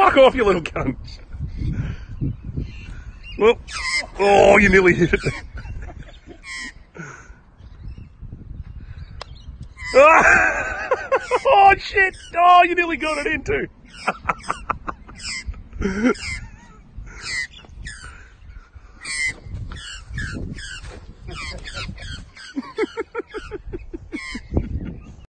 Fuck off, you little cunt. Well, oh, you nearly hit it. Oh shit! Oh, you nearly got it in too.